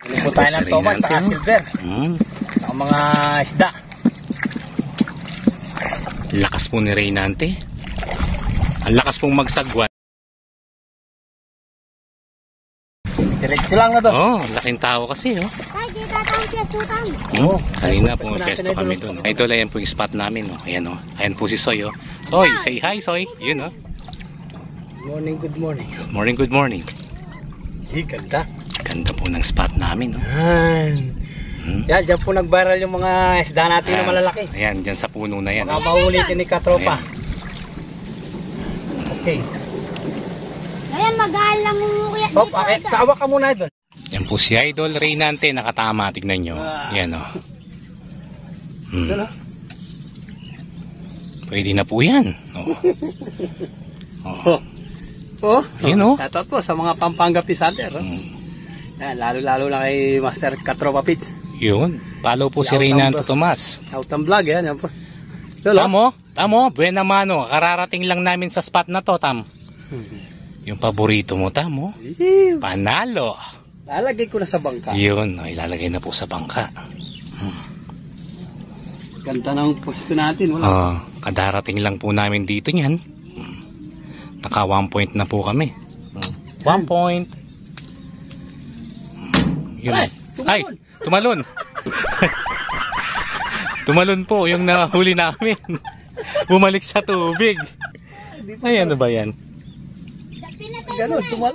Hindi po tayo ng tomat at silver. Ang mga isda. Lakas po ni Reynante. Ang lakas pong magsagwan. Diretso lang na to. Laking tao kasi, oh. Ay, di tatang piyasutan. Kanina pumapesto kami doon. Ito lang yan po yung spot namin, oh. Ayan, oh. Ayan po si Soy, oh. Soy, say hi, Soy. Yun, oh. Good morning. Good morning. Ganda. Ganda po ng spot namin, oh. Yan, dyan po nag-viral yung mga isda natin na malalaki. Ayan, dyan sa puno na yan. Mga maulitin ni Katropa. Okay. Ayan, mag-aal lang umuwi dito. Kaawa ka muna doon. Yan po si Idol Reynante, nakatama. Tignan nyo. Yan, oh. Pwede na po yan. Yan, oh. Ito po sa mga Pampanga Pisander. Yan, lalo-lalo lang kay Master Katropa Pit. Yun. Follow po si Reynante Tomas. Outang vlog, yan. Yan po. Tamo, buena mano. Kararating lang namin sa spot na to, Tam. Yung paborito mo, Tamo. Panalo. Lalagay ko na sa bangka. Yun, ilalagay na po sa bangka. Ganda ng pwesto natin. Kadarating lang po namin dito niyan. Naka 1 point na po kami. 1 point. Yun. Ay, tumalon. Tumalon po yung nahuli namin. Bumalik sa tubig. Ay, ano ba yan? Ganun,